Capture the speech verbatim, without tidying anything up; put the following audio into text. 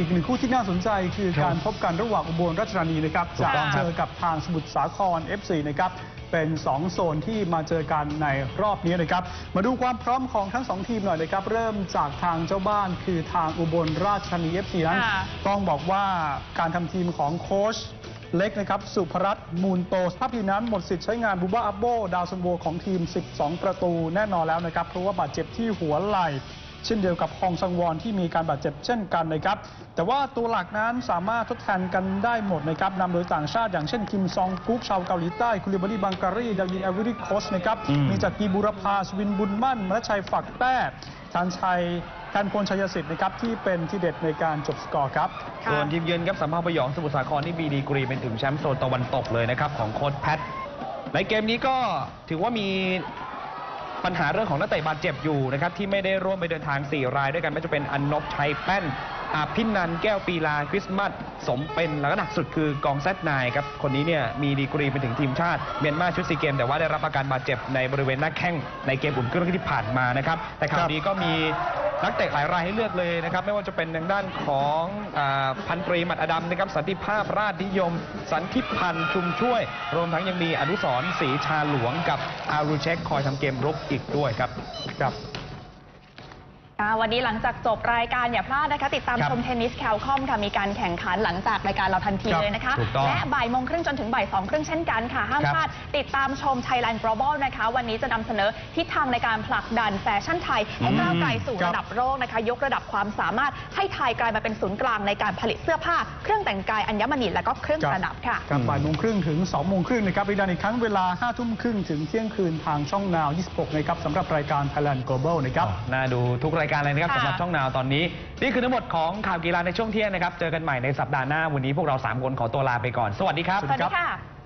หนึ่งคู่ที่น่าสนใจคือการพบกันระหว่างอุบลราชธานีนะครับจะเจอกับทางสมุทรสาคร เอฟ ซี นะครับเป็นสองโซนที่มาเจอกันในรอบนี้นะครับมาดูความพร้อมของทั้งสองทีมหน่อยนะครับเริ่มจากทางเจ้าบ้านคือทางอุบลราชธานี เอฟ ซี นั้นต้องบอกว่าการทำทีมของโค้ชเล็กนะครับสุภรัตน์มูลโตสภาพทีนั้นหมดสิทธิ์ใช้งานบูบ้าอับโบดาวซันโวของทีมสิบสองประตูแน่นอนแล้วนะครับเพราะว่าบาดเจ็บที่หัวไหล่เช่นเดียวกับฮองซังวอนที่มีการบาดเจ็บเช่นกันนะครับแต่ว่าตัวหลักนั้นสามารถทดแทนกันได้หมดนะครับนำโดยต่างชาติอย่างเช่นคิมซองกุ๊กชาวเกาหลีใต้คุลิบารีบังการีดาวินเอวิริโคสนะครับมีจากกีบุรพาสวินบุญมั่นมรชัยฝักแต้ชันชัยแทนพลชัยสิทธิ์นะครับที่เป็นที่เด็ดในการจบสกอร์ครับส่วนทีมเยือนครับสำเภาพยองสมุทรสาครที่มีดีกรีเป็นถึงแชมป์โซนตะวันตกเลยนะครับของโค้ชแพทในเกมนี้ก็ถือว่ามีปัญหาเรื่องของนักเตะบาดเจ็บอยู่นะครับที่ไม่ได้ร่วมไปเดินทางสี่รายด้วยกันไม่ว่าจะเป็นอนนบชัยแป้นอาภินันท์แก้วปีลาคริสต์มาสสมเป็นแล้วก็หนักสุดคือกองแซดนายครับคนนี้เนี่ยมีดีกรีไปถึงทีมชาติเมียนมาชุดซีเกมแต่ว่าได้รับอาการบาดเจ็บในบริเวณหน้าแข้งในเกมอุ่นเครื่องที่ผ่านมานะครับแต่คราวนี้ก็มีนักเตะหลายรายให้เลือกเลยนะครับไม่ว่าจะเป็นทางด้านของพันตรีหมัดอดัมนะครับสันติภาพราชนิยมสันทิพันธ์ชุมช่วยรวมทั้งยังมีอนุสรณ์ศรีชาหลวงกับอารูเช็คคอยทำเกมรุกอีกด้วยครับครับวันนี้หลังจากจบรายการอย่าพลาดนะคะติดตามชมเทนนิสแคลคอมค่ะมีการแข่งขันหลังจากรายการเราทันทีเลยนะคะและบ่ายโมงครึ่งจนถึงบ่ายสองครึ่งเช่นกันค่ะห้ามพลาดติดตามชม Thailand Global นะคะวันนี้จะนำเสนอทิศทางในการผลักดันแฟชั่นไทยให้ก้าวไกลสู่ระดับโลกนะคะยกระดับความสามารถให้ไทยกลายมาเป็นศูนย์กลางในการผลิตเสื้อผ้าเครื่องแต่งกายอัญมณีและก็เครื่องประดับค่ะบ่ายโมงครึ่งถึงสองโมงครึ่งนะครับรายการอีกครั้งเวลาห้าทุ่มครึ่งถึงเที่ยงคืนทางช่องนาวยี่สิบหกนะครับสำหรับรายการ Thailand Global นะครับน่าดูทุกรายการเลยนะครับสำหรับช่องนาวตอนนี้นี่คือทั้งหมดของข่าวกีฬาในช่วงเที่ยงนะครับเจอกันใหม่ในสัปดาห์หน้าวันนี้พวกเราสามคนขอตัวลาไปก่อนสวัสดีครับสวัสดีค่ะ